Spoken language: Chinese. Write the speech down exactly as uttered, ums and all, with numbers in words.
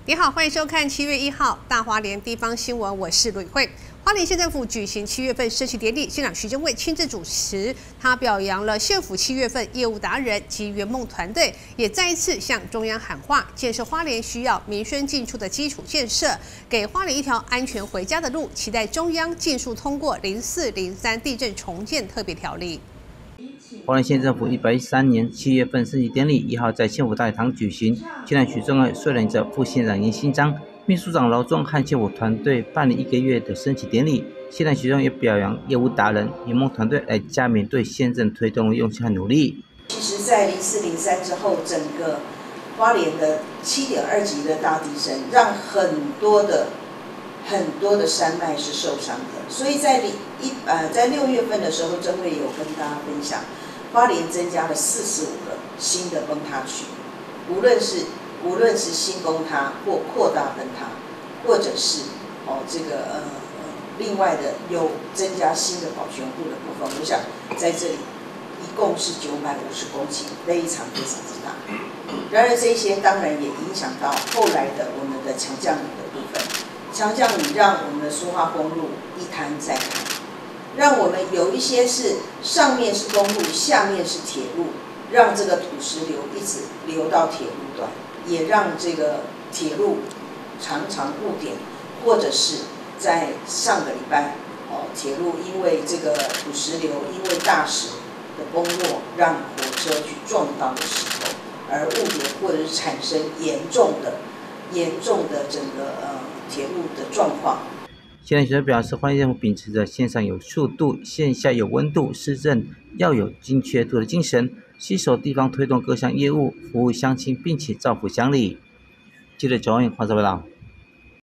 你好，欢迎收看七月一号大花莲地方新闻，我是吕慧。花莲县政府举行七月份升旗典礼，县长徐正惠亲自主持。他表扬了县府七月份业务达人及圆梦团队，也再一次向中央喊话，建设花莲需要民生进出的基础建设，给花莲一条安全回家的路。期待中央尽速通过零四零三地震重建特别条例。 花莲县政府一百一十三年七月份升旗典礼一号在县府大礼堂举行，县长徐正惠率领着副县长严新章、秘书长劳忠和县府团队办理一个月的升旗典礼。县长徐正惠也表扬业务达人圆梦团队来加冕对县政推动的用心和努力。 其实，在零四零三之后，整个花莲的七点二级的大地震，让很多的很多的山脉是受伤的，所以在一呃在六月份的时候，真会有跟大家分享，花莲增加了四十五个新的崩塌区，无论是无论是新崩塌或扩大崩塌，或者是哦这个呃呃另外的有增加新的保全户的部分，我想在这里一共是九百五十公顷，非常非常之大。然而这些当然也影响到后来的我们的强降雨的部分。强降雨让我们的苏花公路一坍再坍，让我们有一些是上面是公路，下面是铁路，让这个土石流一直流到铁路段，也让这个铁路常常误点，或者是在上个礼拜，哦，铁路因为这个土石流，因为大石的崩落，让火车去撞到了石头，而误点或者是产生严重的、严重的整个呃。铁路的状况。 县长徐正惠表示，花莲政府秉持着线上有速度、线下有温度、施政要有精确度的精神，携手地方推动各项业务，服务乡亲，并且造福乡里。记者周永华报道。